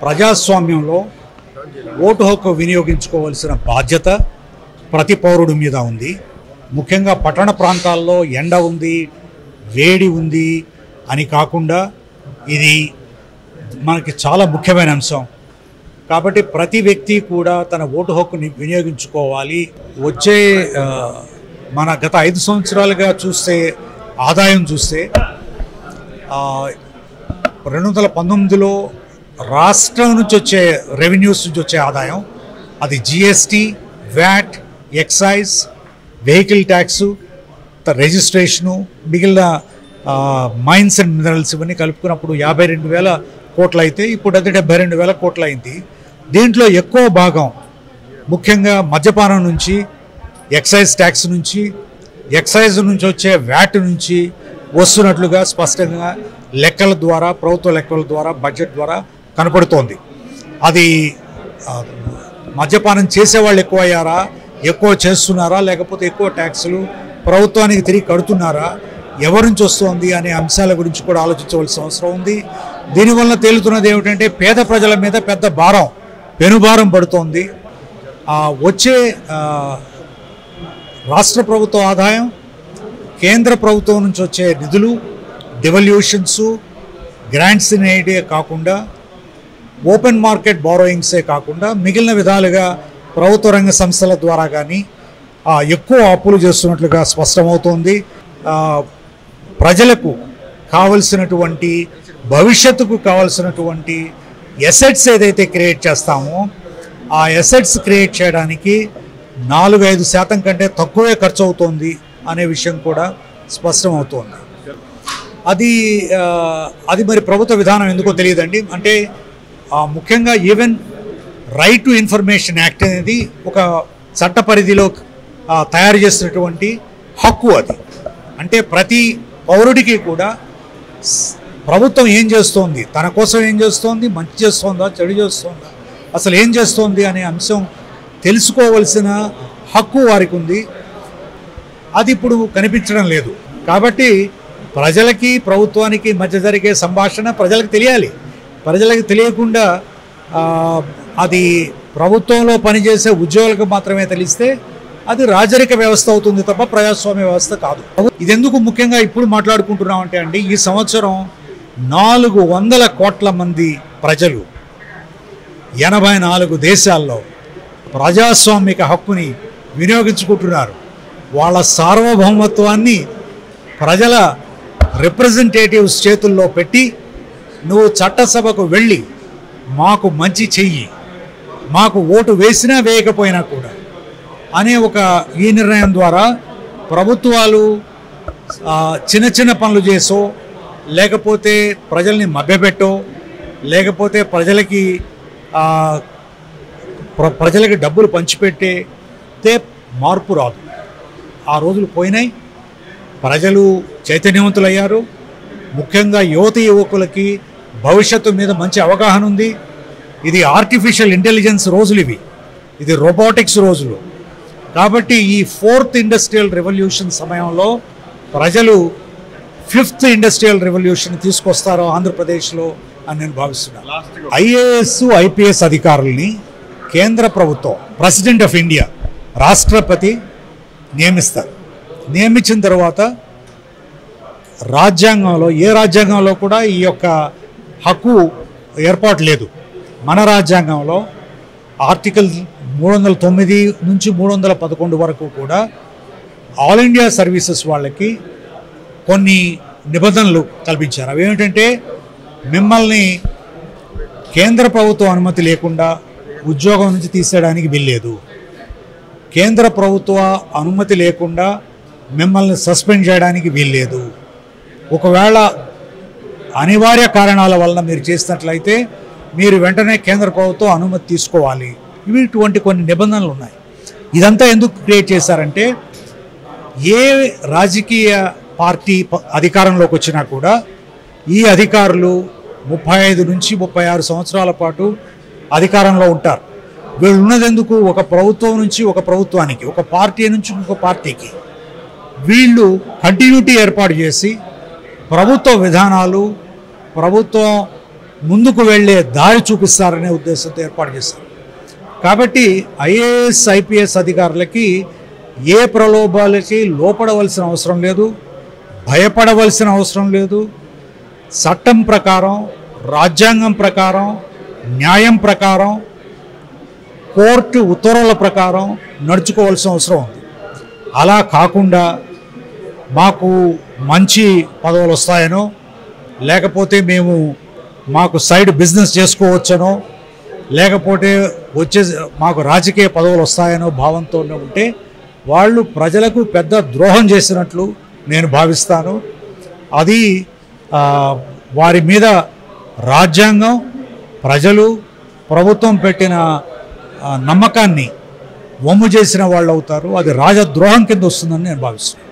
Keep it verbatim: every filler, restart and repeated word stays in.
ప్రజాస్వామ్యంలో ఓటు హక్కు వినియోగించుకోవాల్సిన బాధ్యత ప్రతి పౌరుడి మీద ఉంది. ముఖ్యంగా పట్టణ ప్రాంతాల్లో ఎండ ఉంది, వేడి ఉంది అని కాకుండా ఇది మనకి చాలా ముఖ్యమైన అంశం. కాబట్టి ప్రతి వ్యక్తి కూడా తన ఓటు హక్కుని వినియోగించుకోవాలి. వచ్చే మన గత ఐదు సంవత్సరాలుగా చూస్తే ఆదాయం చూస్తే రెండు వందల పంతొమ్మిదిలో రాష్ట్రం నుంచి వచ్చే రెవెన్యూస్ నుంచి వచ్చే ఆదాయం అది GST, VAT, excise, vehicle tax, registration, మిగిలిన మైన్స్ అండ్ మినరల్స్ ఇవన్నీ కలుపుకున్నప్పుడు యాభై రెండు వేల కోట్లు అయితే ఇప్పుడు అది డెబ్బై రెండు వేల కోట్లు అయింది. దీంట్లో ఎక్కువ భాగం ముఖ్యంగా మద్యపానం నుంచి, ఎక్సైజ్ ట్యాక్స్ నుంచి, ఎక్సైజ్ నుంచి వచ్చే వ్యాట్ నుంచి వస్తున్నట్లుగా స్పష్టంగా లెక్కల ద్వారా, ప్రభుత్వ లెక్కల ద్వారా, బడ్జెట్ ద్వారా కనపడుతోంది. అది మద్యపానం చేసేవాళ్ళు ఎక్కువ అయ్యారా, ఎక్కువ చేస్తున్నారా, లేకపోతే ఎక్కువ ట్యాక్సులు ప్రభుత్వానికి తిరిగి కడుతున్నారా, ఎవరి నుంచి వస్తుంది అనే అంశాల గురించి కూడా ఆలోచించవలసిన అవసరం ఉంది. దీనివల్ల తేలుతున్నది ఏమిటంటే పేద ప్రజల మీద పెద్ద భారం, పెనుభారం పడుతోంది. వచ్చే రాష్ట్ర ప్రభుత్వ ఆదాయం, కేంద్ర ప్రభుత్వం నుంచి వచ్చే నిధులు, డివల్యూషన్స్, గ్రాంట్స్ ఇన్ ఎయిడే కాకుండా, ఓపెన్ మార్కెట్ బారోయింగ్సే కాకుండా మిగిలిన విధాలుగా ప్రభుత్వ రంగ సంస్థల ద్వారా కానీ ఎక్కువ అప్పులు చేస్తున్నట్లుగా స్పష్టమవుతోంది. ప్రజలకు కావలసినటువంటి, భవిష్యత్తుకు కావలసినటువంటి ఎసెట్స్ ఏదైతే క్రియేట్ చేస్తామో ఆ ఎసెట్స్ క్రియేట్ చేయడానికి నాలుగు ఐదు శాతం కంటే తక్కువే ఖర్చు అవుతోంది అనే విషయం కూడా స్పష్టమవుతోంది. అది అది మరి ప్రభుత్వ విధానం ఎందుకో తెలియదండి. అంటే ముఖ్యంగా even right to information act అనేది ఒక చట్ట పరిధిలో తయారు చేసినటువంటి హక్కు. అది అంటే ప్రతి పౌరుడికి కూడా ప్రభుత్వం ఏం చేస్తోంది, తన కోసం ఏం చేస్తోంది, మంచి చేస్తోందా, చెడు చేస్తోందా, అసలు ఏం చేస్తోంది అనే అంశం తెలుసుకోవలసిన హక్కు వారికి ఉంది. అది ఇప్పుడు కనిపించడం లేదు. కాబట్టి ప్రజలకి ప్రభుత్వానికి మధ్య జరిగే సంభాషణ ప్రజలకు తెలియాలి. ప్రజలకు తెలియకుండా అది ప్రభుత్వంలో పనిచేసే ఉద్యోగులకు మాత్రమే తెలిస్తే అది రాజరిక వ్యవస్థ అవుతుంది తప్ప ప్రజాస్వామ్య వ్యవస్థ కాదు. ఇదెందుకు ముఖ్యంగా ఇప్పుడు మాట్లాడుకుంటున్నామంటే అండి, ఈ సంవత్సరం నాలుగు వందల కోట్ల మంది ప్రజలు ఎనభై నాలుగు దేశాల్లో ప్రజాస్వామిక హక్కుని వినియోగించుకుంటున్నారు. వాళ్ళ సార్వభౌమత్వాన్ని ప్రజల రిప్రజెంటేటివ్స్ చేతుల్లో పెట్టి, నువ్వు చట్టసభకు వెళ్ళి మాకు మంచి చెయ్యి, మాకు ఓటు వేసినా వేయకపోయినా కూడా అనే ఒక ఈ నిర్ణయం ద్వారా ప్రభుత్వాలు చిన్న చిన్న పనులు చేసో, లేకపోతే ప్రజల్ని మభ్యపెట్టో, లేకపోతే ప్రజలకి ప్రజలకి డబ్బులు పంచిపెట్టే మార్పు రాదు. ఆ రోజులు పోయినాయి. ప్రజలు చైతన్యవంతులయ్యారు. ముఖ్యంగా యువత యువకులకి భవిష్యత్తు మీద మంచి అవగాహన ఉంది. ఇది ఆర్టిఫిషియల్ ఇంటెలిజెన్స్ రోజులు, ఇవి ఇది రోబోటిక్స్ రోజులు. కాబట్టి ఈ ఫోర్త్ ఇండస్ట్రియల్ రెవల్యూషన్ సమయంలో ప్రజలు ఫిఫ్త్ ఇండస్ట్రియల్ రెవల్యూషన్ తీసుకొస్తారో ఆంధ్రప్రదేశ్లో అని నేను భావిస్తున్నాను. ఐఏఎస్ ఐపీఎస్ అధికారుల్ని కేంద్ర ప్రభుత్వం, ప్రెసిడెంట్ ఆఫ్ ఇండియా, రాష్ట్రపతి నియమిస్తారు. నియమించిన తర్వాత రాజ్యాంగంలో, ఏ రాజ్యాంగంలో కూడా ఈ యొక్క హక్కు ఏర్పాటు లేదు. మన రాజ్యాంగంలో ఆర్టికల్ మూడు వందల తొమ్మిది నుంచి మూడు వందల పదకొండు వరకు కూడా ఆల్ ఇండియా సర్వీసెస్ వాళ్ళకి కొన్ని నిబంధనలు కల్పించారు. అవి ఏమిటంటే, మిమ్మల్ని కేంద్ర ప్రభుత్వం అనుమతి లేకుండా ఉద్యోగం నుంచి తీసేయడానికి వీల్లేదు, కేంద్ర ప్రభుత్వ అనుమతి లేకుండా మిమ్మల్ని సస్పెండ్ చేయడానికి వీల్లేదు, ఒకవేళ అనివార్య కారణాల వలన మీరు చేసినట్లయితే మీరు వెంటనే కేంద్ర ప్రభుత్వం అనుమతి తీసుకోవాలి. ఇవి ఇటువంటి కొన్ని నిబంధనలు ఉన్నాయి. ఇదంతా ఎందుకు క్రియేట్ చేశారంటే, ఏ రాజకీయ పార్టీ అధికారంలోకి వచ్చినా కూడా ఈ అధికారులు ముప్పై ఐదు నుంచి ముప్పై ఆరు సంవత్సరాల పాటు అధికారంలో ఉంటారు. వీళ్ళు ఉన్నదెందుకు, ఒక ప్రభుత్వం నుంచి ఒక ప్రభుత్వానికి, ఒక పార్టీ నుంచి ఇంకొక పార్టీకి వీళ్ళు కంటిన్యూటీ ఏర్పాటు చేసి ప్రభుత్వ విధానాలు, ప్రభుత్వం ముందుకు వెళ్ళే దారి చూపిస్తారనే ఉద్దేశంతో ఏర్పాటు చేశారు. కాబట్టి ఐఏఎస్ ఐపీఎస్ అధికారులకి ఏ ప్రలోభాలకి లోపడవలసిన అవసరం లేదు, భయపడవలసిన అవసరం లేదు. చట్టం ప్రకారం, రాజ్యాంగం ప్రకారం, న్యాయం ప్రకారం, కోర్టు ఉత్తర్వుల ప్రకారం నడుచుకోవాల్సిన అవసరం ఉంది. అలా కాకుండా మాకు మంచి పదవులు వస్తాయనో, లేకపోతే మేము మాకు సైడ్ బిజినెస్ చేసుకోవచ్చనో, లేకపోతే వచ్చే మాకు రాజకీయ పదవులు వస్తాయనో భావంతో ఉంటే వాళ్ళు ప్రజలకు పెద్ద ద్రోహం చేసినట్లు నేను భావిస్తాను. అది వారి మీద రాజ్యాంగం, ప్రజలు, ప్రభుత్వం పెట్టిన నమ్మకాన్ని వమ్ము చేసిన వాళ్ళు అవుతారు. అది రాజద్రోహం కింద వస్తుందని నేను భావిస్తున్నాను.